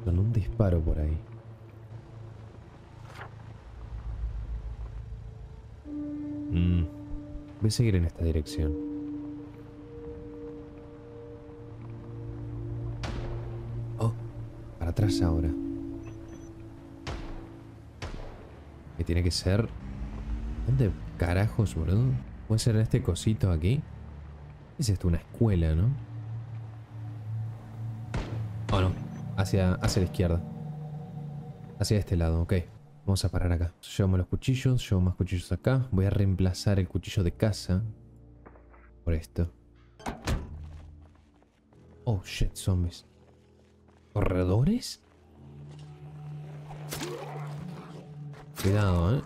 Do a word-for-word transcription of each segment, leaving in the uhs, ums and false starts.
Con un disparo por ahí. Mm. Voy a seguir en esta dirección. Oh, para atrás ahora. Que tiene que ser... ¿Dónde carajos, boludo? ¿Puede ser este cosito aquí? Es esto, una escuela, ¿no? Oh, no. Hacia, hacia la izquierda. Hacia este lado, ok. Vamos a parar acá. Llevamos los cuchillos, llevo más cuchillos acá. Voy a reemplazar el cuchillo de caza por esto. Oh, shit, zombies. ¿Corredores? Cuidado, eh.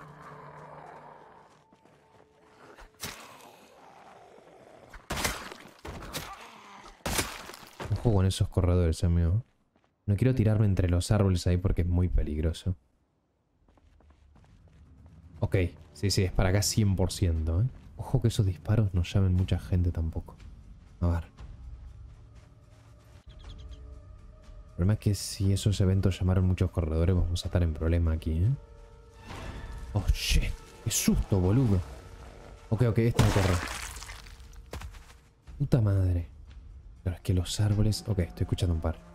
Ojo con esos corredores, amigo. No quiero tirarme entre los árboles ahí porque es muy peligroso. Ok, sí, sí, es para acá cien por ciento, ¿eh? Ojo que esos disparos no llamen mucha gente tampoco. A ver. El problema es que si esos eventos llamaron muchos corredores vamos a estar en problema aquí, ¿eh? Oh, shit. Qué susto, boludo. Ok, ok, este no corre. Puta madre. Pero es que los árboles... Ok, estoy escuchando un par.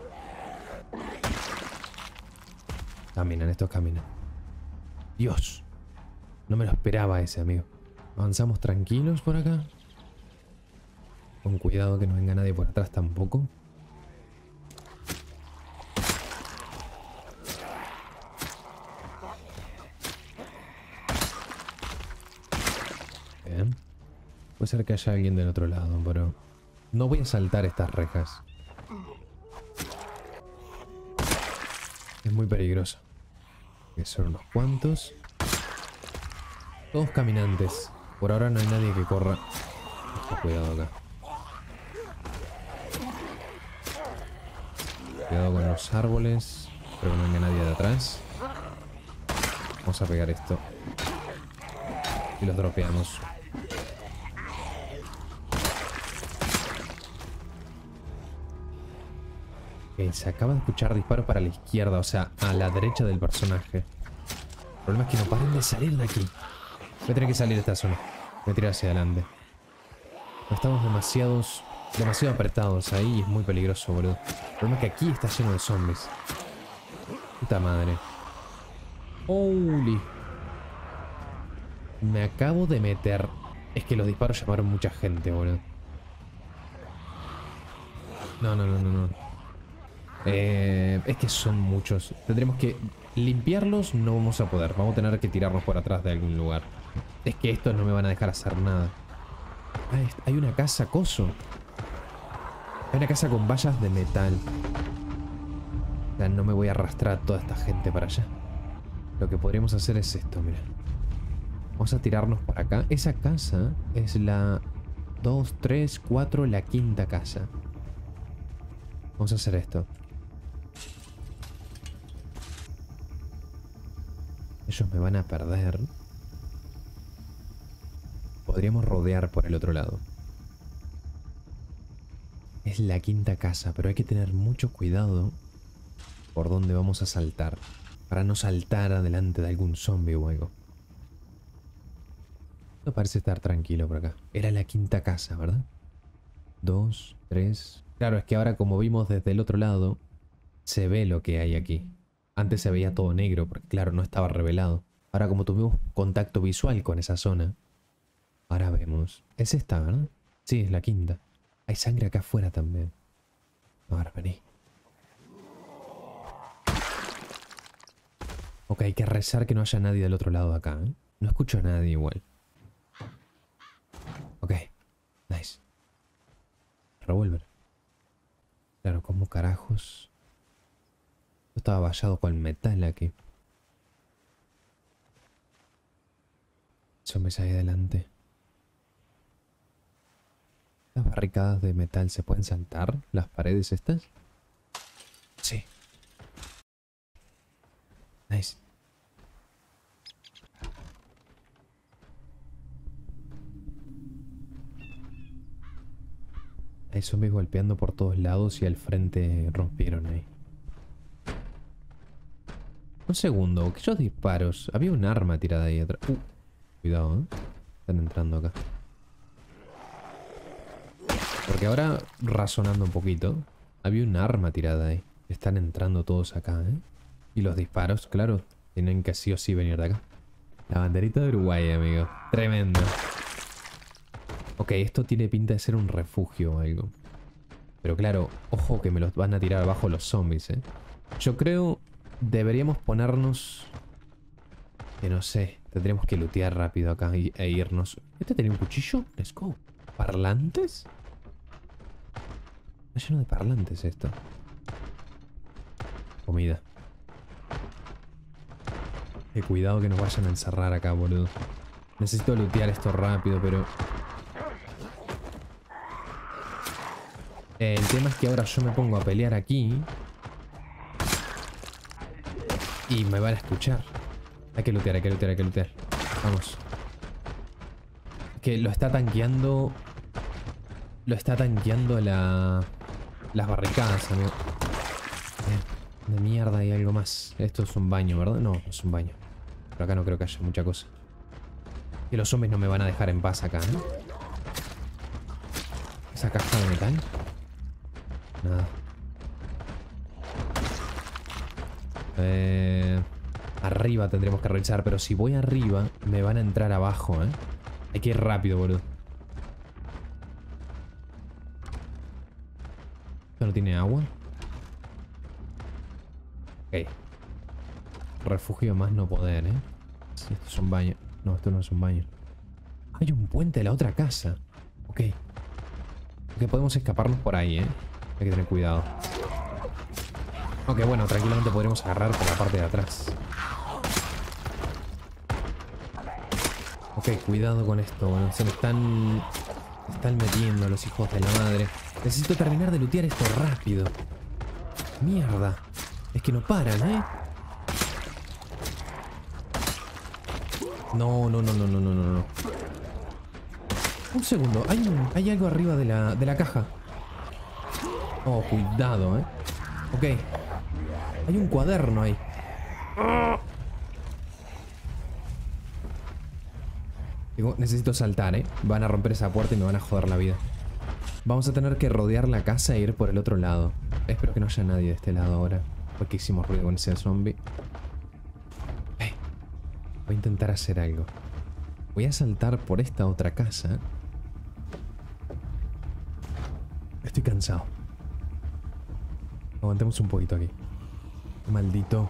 Caminan, estos caminan. Dios. No me lo esperaba ese, amigo. Avanzamos tranquilos por acá. Con cuidado que no venga nadie por atrás tampoco. Bien. Puede ser que haya alguien del otro lado, pero... No voy a saltar estas rejas. Es muy peligroso. Que son unos cuantos. Todos caminantes. Por ahora no hay nadie que corra. Ojo, cuidado acá. Cuidado con los árboles. Espero que no venga nadie de atrás. Vamos a pegar esto. Y los dropeamos. Ok, se acaba de escuchar disparos para la izquierda, o sea, a la derecha del personaje. El problema es que no paren de salir de aquí. Voy a tener que salir de esta zona. Voy a tirar hacia adelante. No estamos demasiados, demasiado apretados ahí y es muy peligroso, boludo. El problema es que aquí está lleno de zombies. Puta madre. Holy. Me acabo de meter. Es que los disparos llamaron mucha gente, boludo. No, no, no, no, no. Eh, es que son muchos. Tendremos que limpiarlos, no vamos a poder. Vamos a tener que tirarnos por atrás de algún lugar. Es que estos no me van a dejar hacer nada. Ah, hay una casa coso. Hay una casa con vallas de metal. O sea, no me voy a arrastrar a toda esta gente para allá. Lo que podríamos hacer es esto, mira. Vamos a tirarnos para acá. Esa casa es la dos, tres, cuatro, la quinta casa. Vamos a hacer esto. Ellos me van a perder. Podríamos rodear por el otro lado. Es la quinta casa, pero hay que tener mucho cuidado por dónde vamos a saltar. Para no saltar adelante de algún zombie o algo. No parece estar tranquilo por acá. Era la quinta casa, ¿verdad? Dos, tres... Claro, es que ahora como vimos desde el otro lado, se ve lo que hay aquí. Antes se veía todo negro, porque claro, no estaba revelado. Ahora como tuvimos contacto visual con esa zona, ahora vemos. Es esta, ¿verdad? Sí, es la quinta. Hay sangre acá afuera también. Ahora, vení. Ok, hay que rezar que no haya nadie del otro lado de acá, ¿eh? No escucho a nadie igual. Ok, nice. Revolver. Claro, ¿cómo carajos? Yo estaba vallado con metal aquí. Zombies ahí adelante. ¿Las barricadas de metal se pueden saltar? ¿Las paredes estas? Sí. Nice. Hay zombies golpeando por todos lados y al frente rompieron ahí. Un segundo, aquellos disparos. Había un arma tirada ahí atrás. Uh, cuidado, ¿eh? Están entrando acá. Porque ahora, razonando un poquito, había un arma tirada ahí. Están entrando todos acá, ¿eh? Y los disparos, claro, tienen que sí o sí venir de acá. La banderita de Uruguay, amigo. Tremendo. Ok, esto tiene pinta de ser un refugio o algo. Pero claro, ojo que me los van a tirar abajo los zombies, ¿eh? Yo creo deberíamos ponernos... Que no sé, tendríamos que lootear rápido acá y, e irnos. ¿Este tenía un cuchillo? Let's go. ¿Parlantes? Está lleno de parlantes esto. Comida. Eh, cuidado que nos vayan a encerrar acá, boludo. Necesito lootear esto rápido, pero... Eh, el tema es que ahora yo me pongo a pelear aquí. Y me van a escuchar. Hay que lootear, hay que lootear, hay que lootear. Vamos. Que lo está tanqueando... Lo está tanqueando la... Las barricadas, amigo. Bien. De mierda hay algo más. Esto es un baño, ¿verdad? No, no es un baño. Pero acá no creo que haya mucha cosa. Y los zombies no me van a dejar en paz acá, ¿no? ¿Esa caja de metal? Nada. Eh... Arriba tendremos que revisar, pero si voy arriba me van a entrar abajo, ¿eh? Hay que ir rápido, boludo. ¿Esto no tiene agua? Ok. Refugio más no poder, ¿eh? Sí, esto es un baño. No, esto no es un baño. Hay un puente de la otra casa. Ok. Ok, podemos escaparnos por ahí, ¿eh? Hay que tener cuidado. Ok, bueno, tranquilamente podremos agarrar por la parte de atrás. Ok, cuidado con esto, bueno, se me están... Se están metiendo los hijos de la madre. Necesito terminar de lootear esto rápido. Mierda. Es que no paran, ¿eh? No, no, no, no, no, no, no, no. Un segundo, hay, un, hay algo arriba de la, de la caja. Oh, cuidado, ¿eh? Ok. Hay un cuaderno ahí. Digo, necesito saltar, ¿eh? Van a romper esa puerta y me van a joder la vida. Vamos a tener que rodear la casa e ir por el otro lado. Espero que no haya nadie de este lado ahora. Porque hicimos ruido con ese zombie. Hey, voy a intentar hacer algo. Voy a saltar por esta otra casa. Estoy cansado. Aguantemos un poquito aquí. Maldito.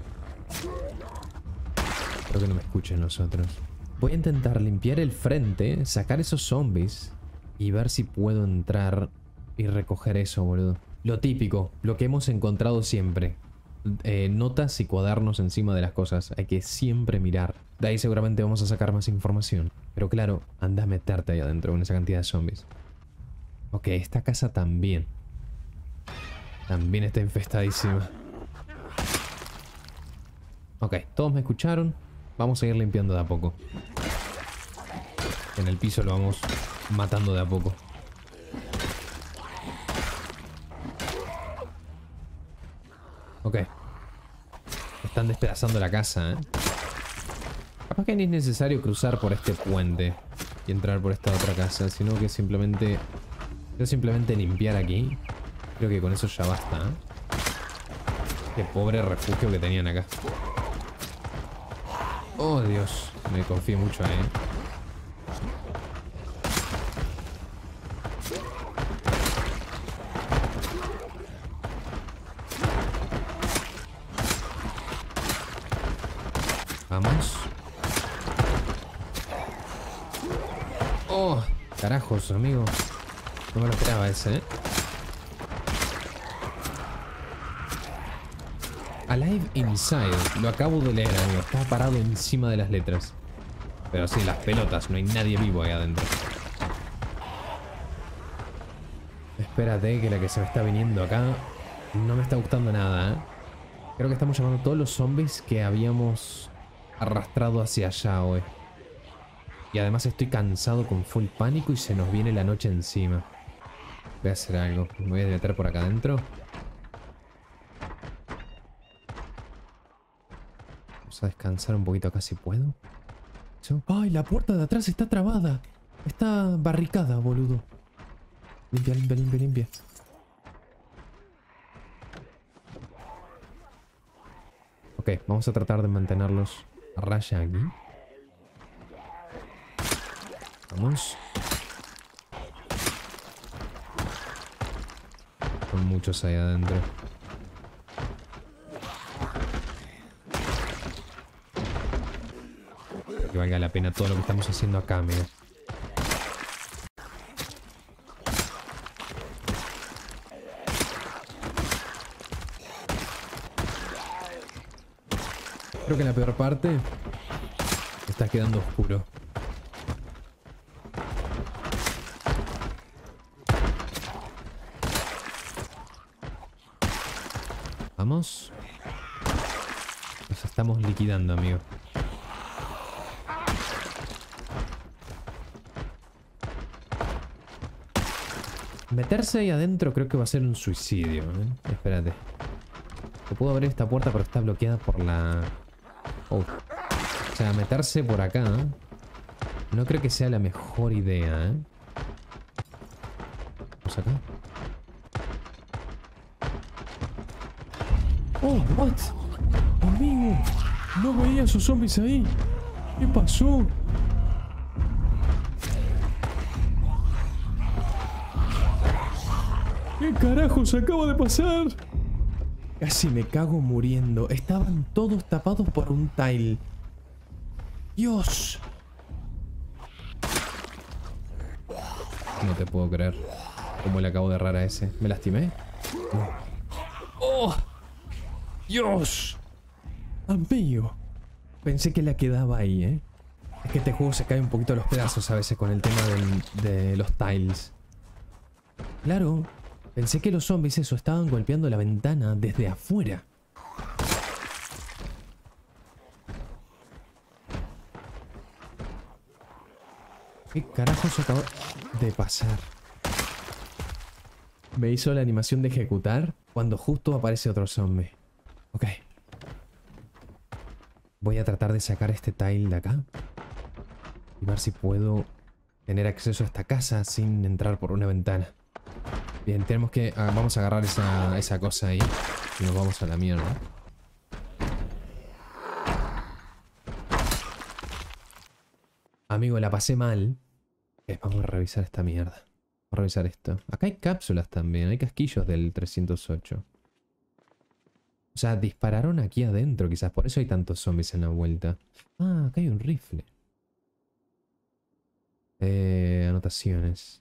Espero que no me escuchen los otros. Voy a intentar limpiar el frente, sacar esos zombies y ver si puedo entrar y recoger eso, boludo. Lo típico, lo que hemos encontrado siempre. Eh, notas y cuadernos encima de las cosas. Hay que siempre mirar. De ahí seguramente vamos a sacar más información. Pero claro, anda a meterte ahí adentro con esa cantidad de zombies. Ok, esta casa también. También está infestadísima. Ok, todos me escucharon. Vamos a ir limpiando de a poco. En el piso lo vamos matando de a poco. Ok. Están despedazando la casa, ¿eh? Capaz que ni es necesario cruzar por este puente y entrar por esta otra casa, sino que simplemente... Yo simplemente limpiar aquí. Creo que con eso ya basta, ¿eh? Qué pobre refugio que tenían acá. Oh, Dios. Me confío mucho ahí. Vamos. Oh, carajos, amigo. No me lo esperaba ese, ¿eh? Alive Inside. Lo acabo de leer, amigo. Estaba parado encima de las letras. Pero sí, las pelotas. No hay nadie vivo ahí adentro. Espérate, que la que se me está viniendo acá no me está gustando nada, ¿eh? Creo que estamos llamando a todos los zombies que habíamos arrastrado hacia allá hoy. Y además estoy cansado con full pánico y se nos viene la noche encima. Voy a hacer algo. Me voy a meter por acá adentro. Vamos a descansar un poquito acá si puedo. ¡Ay, la puerta de atrás está trabada! Está barricada, boludo. Limpia, limpia, limpia, limpia. Ok, vamos a tratar de mantenerlos a raya aquí. Vamos. Son muchos ahí adentro. Que valga la pena todo lo que estamos haciendo acá, amigo. Creo que la peor parte está quedando oscuro. Vamos. Nos estamos liquidando, amigo. Meterse ahí adentro creo que va a ser un suicidio, ¿eh? Espérate. Yo puedo abrir esta puerta pero está bloqueada por la... Oh. O sea, meterse por acá no creo que sea la mejor idea, ¿eh? Vamos acá. Oh, what? Amigo, no veía esos zombies ahí. ¿Qué pasó? ¿Qué carajos acaba de pasar? Casi me cago muriendo. Estaban todos tapados por un tile. ¡Dios! No te puedo creer. ¿Cómo le acabo de errar a ese? ¿Me lastimé? No. ¡Oh! ¡Dios! Amigo. Pensé que la quedaba ahí, ¿eh? Es que este juego se cae un poquito a los pedazos a veces con el tema del, de los tiles. Claro. Pensé que los zombies eso estaban golpeando la ventana desde afuera. ¿Qué carajos acabó de pasar? Me hizo la animación de ejecutar cuando justo aparece otro zombie. Ok. Voy a tratar de sacar este tile de acá. Y ver si puedo tener acceso a esta casa sin entrar por una ventana. Bien, tenemos que... Ah, vamos a agarrar esa, esa cosa ahí. Y nos vamos a la mierda. Amigo, la pasé mal. Okay, vamos a revisar esta mierda. Vamos a revisar esto. Acá hay cápsulas también. Hay casquillos del trescientos ocho. O sea, dispararon aquí adentro. Quizás por eso hay tantos zombies en la vuelta. Ah, acá hay un rifle. Eh, anotaciones.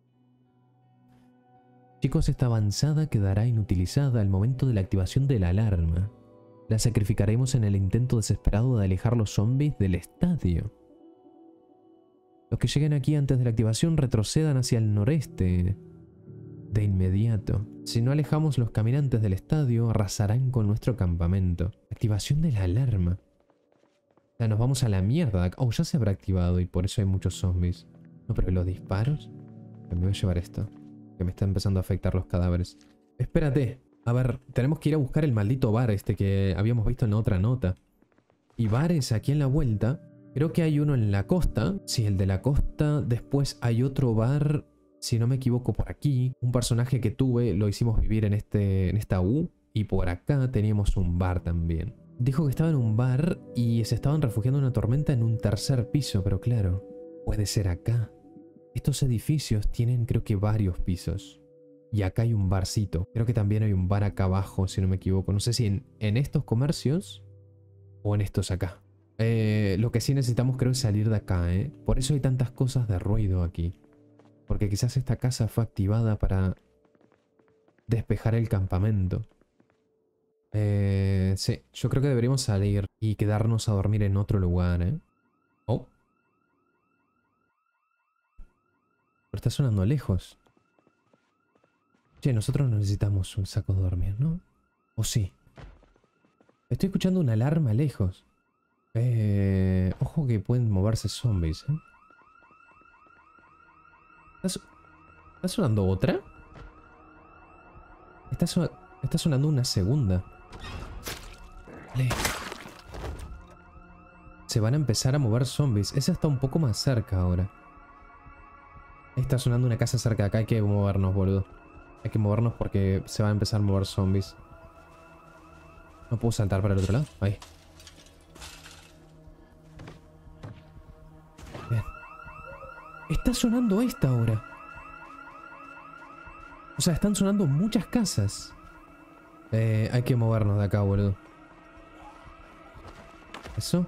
Chicos, esta avanzada quedará inutilizada al momento de la activación de la alarma. La sacrificaremos en el intento desesperado de alejar los zombies del estadio. Los que lleguen aquí antes de la activación retrocedan hacia el noreste. De inmediato. Si no alejamos los caminantes del estadio, arrasarán con nuestro campamento. Activación de la alarma. O sea, nos vamos a la mierda. Oh, ya se habrá activado y por eso hay muchos zombies. No, pero los disparos... Me voy a llevar esto. Que me está empezando a afectar los cadáveres. Espérate. A ver, tenemos que ir a buscar el maldito bar este que habíamos visto en la otra nota. Y bares aquí en la vuelta. Creo que hay uno en la costa. Sí, el de la costa. Después hay otro bar, si no me equivoco, por aquí. Un personaje que tuve lo hicimos vivir en, este, en esta U. Y por acá teníamos un bar también. Dijo que estaba en un bar y se estaban refugiando en una tormenta en un tercer piso. Pero claro, puede ser acá. Estos edificios tienen creo que varios pisos. Y acá hay un barcito. Creo que también hay un bar acá abajo, si no me equivoco. No sé si en, en estos comercios o en estos acá. Eh, lo que sí necesitamos creo es salir de acá, ¿eh? Por eso hay tantas cosas de ruido aquí. Porque quizás esta casa fue activada para despejar el campamento. Eh, sí, yo creo que deberíamos salir y quedarnos a dormir en otro lugar, ¿eh? Oh. Pero está sonando lejos. Che, nosotros no necesitamos un saco de dormir, ¿no? ¿O sí? Estoy escuchando una alarma lejos. Eh, ojo que pueden moverse zombies, ¿eh? ¿Está, ¿Está sonando otra? Está, so está sonando una segunda. Vale. Se van a empezar a mover zombies. Esa está un poco más cerca ahora. Está sonando una casa cerca de acá. Hay que movernos, boludo. Hay que movernos porque se van a empezar a mover zombies. No puedo saltar para el otro lado. Ahí. Bien. Está sonando esta ahora. O sea, están sonando muchas casas. Eh, hay que movernos de acá, boludo. Eso.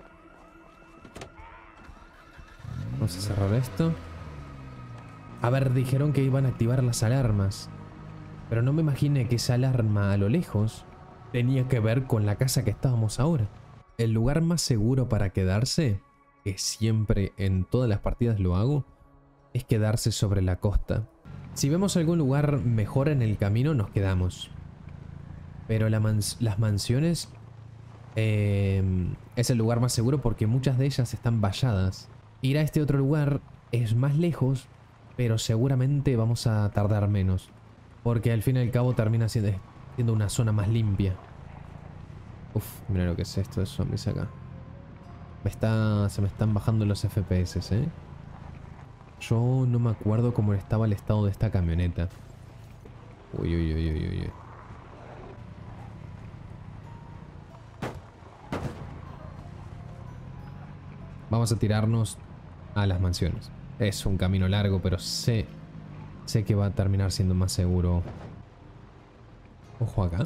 Vamos a cerrar esto. A ver, dijeron que iban a activar las alarmas. Pero no me imaginé que esa alarma a lo lejos tenía que ver con la casa que estábamos ahora. El lugar más seguro para quedarse, que siempre en todas las partidas lo hago, es quedarse sobre la costa. Si vemos algún lugar mejor en el camino, nos quedamos. Pero la mans las mansiones eh, es el lugar más seguro porque muchas de ellas están valladas. Ir a este otro lugar es más lejos, pero seguramente vamos a tardar menos. Porque al fin y al cabo termina siendo, siendo una zona más limpia. Uf, mira lo que es esto de zombies acá. Me está, se me están bajando los F P S, ¿eh? Yo no me acuerdo cómo estaba el estado de esta camioneta. Uy, uy, uy, uy, uy. Vamos a tirarnos a las mansiones. Es un camino largo, pero sé... Sé que va a terminar siendo más seguro. Ojo acá.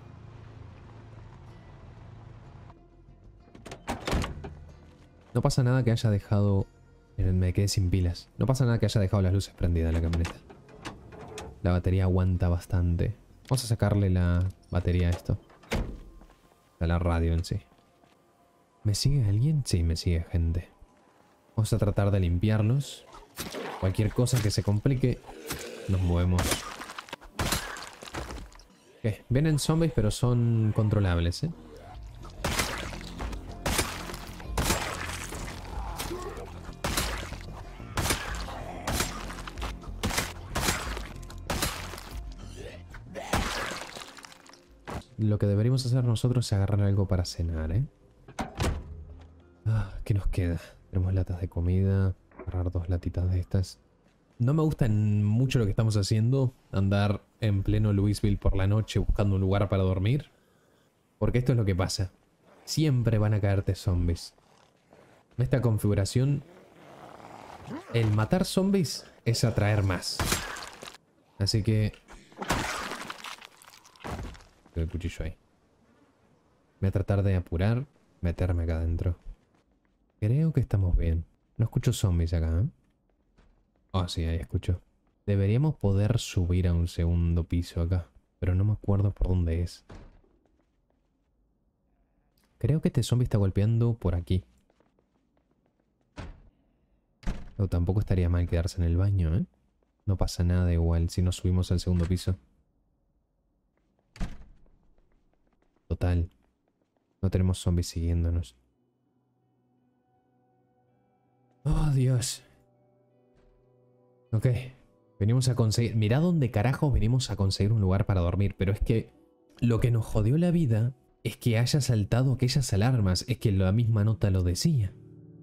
No pasa nada que haya dejado... Miren, me quedé sin pilas. No pasa nada que haya dejado las luces prendidas en la camioneta. La batería aguanta bastante. Vamos a sacarle la batería a esto. A la radio en sí. ¿Me sigue alguien? Sí, me sigue gente. Vamos a tratar de limpiarlos. Cualquier cosa que se complique, nos movemos. ¿Qué? Vienen zombies, pero son controlables, ¿eh? Lo que deberíamos hacer nosotros es agarrar algo para cenar, ¿eh? Ah, ¿qué nos queda? Tenemos latas de comida. Agarrar dos latitas de estas. No me gusta mucho lo que estamos haciendo. Andar en pleno Louisville por la noche buscando un lugar para dormir. Porque esto es lo que pasa. Siempre van a caerte zombies. En esta configuración, el matar zombies es atraer más. Así que... el cuchillo ahí. Voy a tratar de apurar, meterme acá adentro. Creo que estamos bien. No escucho zombies acá, ¿eh? Ah, oh, sí, ahí escucho. Deberíamos poder subir a un segundo piso acá. Pero no me acuerdo por dónde es. Creo que este zombie está golpeando por aquí. Pero tampoco estaría mal quedarse en el baño, ¿eh? No pasa nada igual si nos subimos al segundo piso. Total. No tenemos zombies siguiéndonos. Oh, Dios. Ok. Venimos a conseguir... Mirá dónde carajos venimos a conseguir un lugar para dormir. Pero es que lo que nos jodió la vida es que haya saltado aquellas alarmas. Es que la misma nota lo decía.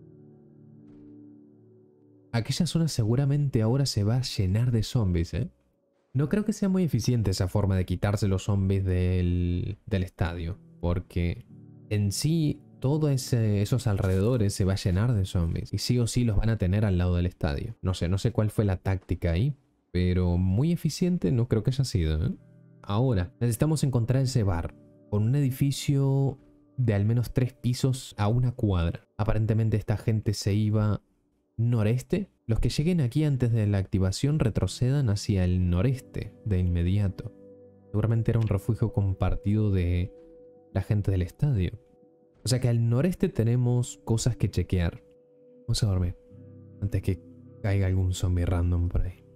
Aquella zona seguramente ahora se va a llenar de zombies, ¿eh? No creo que sea muy eficiente esa forma de quitarse los zombies del, del estadio. Porque en sí... todos ese, esos alrededores se va a llenar de zombies. Y sí o sí los van a tener al lado del estadio. No sé, no sé cuál fue la táctica ahí. Pero muy eficiente no creo que haya sido, ¿eh? Ahora, necesitamos encontrar ese bar. Con un edificio de al menos tres pisos a una cuadra. Aparentemente esta gente se iba noreste. Los que lleguen aquí antes de la activación retrocedan hacia el noreste de inmediato. Seguramente era un refugio compartido de la gente del estadio. O sea que al noreste tenemos cosas que chequear. Vamos a dormir. Antes que caiga algún zombie random por ahí.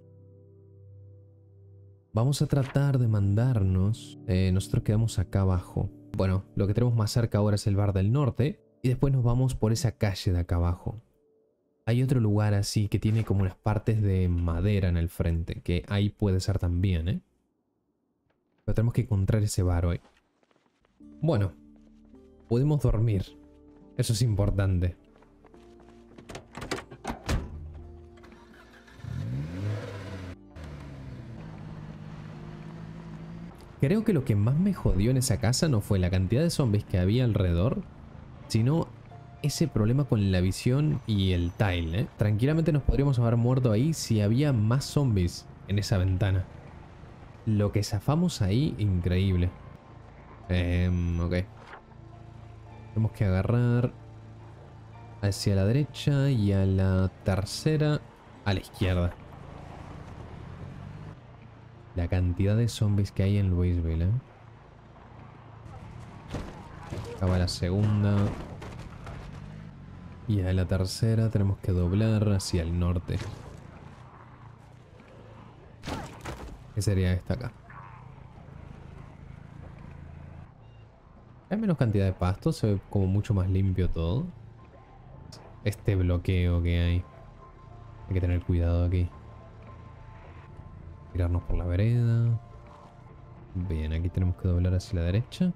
Vamos a tratar de mandarnos. Eh, nosotros quedamos acá abajo. Bueno, lo que tenemos más cerca ahora es el bar del norte. Y después nos vamos por esa calle de acá abajo. Hay otro lugar así que tiene como unas partes de madera en el frente. Que ahí puede ser también, ¿eh? Pero tenemos que encontrar ese bar hoy. Bueno. Podemos dormir. Eso es importante. Creo que lo que más me jodió en esa casa no fue la cantidad de zombies que había alrededor, sino ese problema con la visión y el tile, ¿eh? Tranquilamente nos podríamos haber muerto ahí si había más zombies en esa ventana. Lo que zafamos ahí, increíble. Eh, ok. Tenemos que agarrar hacia la derecha y a la tercera a la izquierda. La cantidad de zombies que hay en Louisville, ¿eh? Acá va la segunda. Y a la tercera tenemos que doblar hacia el norte. ¿Qué sería esta acá? Hay menos cantidad de pasto, se ve como mucho más limpio todo. Este bloqueo que hay. Hay que tener cuidado aquí. Tirarnos por la vereda. Bien, aquí tenemos que doblar hacia la derecha.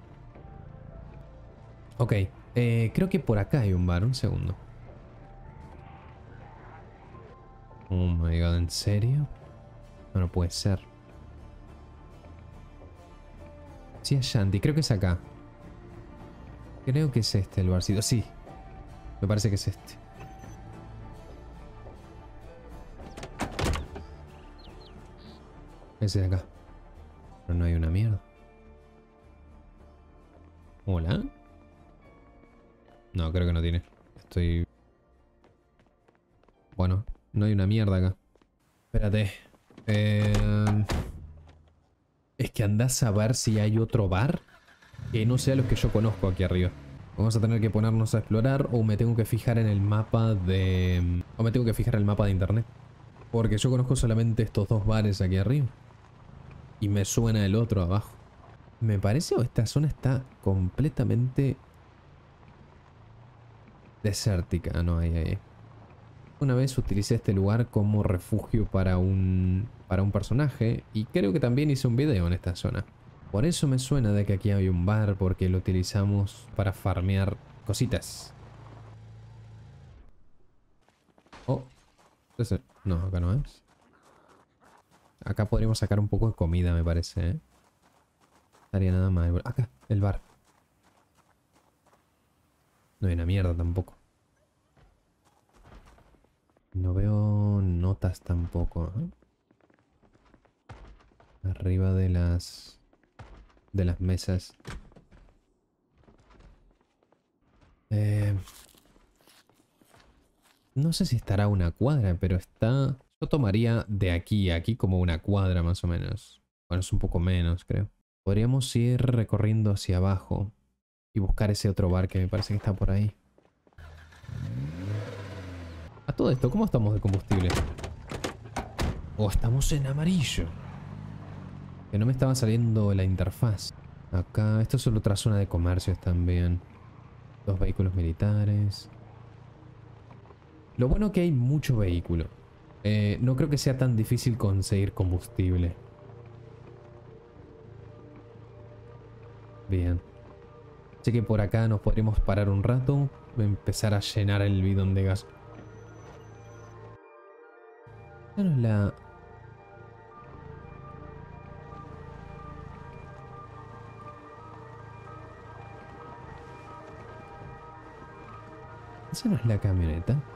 Ok, eh, creo que por acá hay un bar, un segundo. Oh my god, ¿en serio? No, no puede ser. Sí, es Shanty, creo que es acá. Creo que es este el barcito, sí. Me parece que es este. Ese de acá. Pero no hay una mierda. ¿Hola? No, creo que no tiene. Estoy... Bueno, no hay una mierda acá. Espérate. Eh... Es que andás a ver si hay otro bar que no sea los que yo conozco aquí arriba. Vamos a tener que ponernos a explorar o me tengo que fijar en el mapa de... O me tengo que fijar en el mapa de internet. Porque yo conozco solamente estos dos bares aquí arriba. Y me suena el otro abajo. Me parece o esta zona está completamente desértica. No, ahí, ahí. Una vez utilicé este lugar como refugio para un, para un personaje. Y creo que también hice un video en esta zona. Por eso me suena de que aquí hay un bar, porque lo utilizamos para farmear cositas. Oh, ese... No, acá no es. Acá podríamos sacar un poco de comida, me parece, ¿eh? Estaría nada mal. Acá, el bar. No hay una mierda tampoco. No veo notas tampoco, ¿eh? Arriba de las... de las mesas. Eh... No sé si estará a una cuadra, pero está... Yo tomaría de aquí a aquí como una cuadra más o menos. Bueno, es un poco menos, creo. Podríamos ir recorriendo hacia abajo y buscar ese otro bar que me parece que está por ahí. A todo esto, ¿cómo estamos de combustible? Oh, estamos en amarillo. Que no me estaba saliendo la interfaz. Acá, esto es otra zona de comercios también. Dos vehículos militares. Lo bueno que hay mucho vehículo. Eh, no creo que sea tan difícil conseguir combustible. Bien. Así que por acá nos podremos parar un rato. Empezar a llenar el bidón de gas. Esa no es la... Esa no es la camioneta.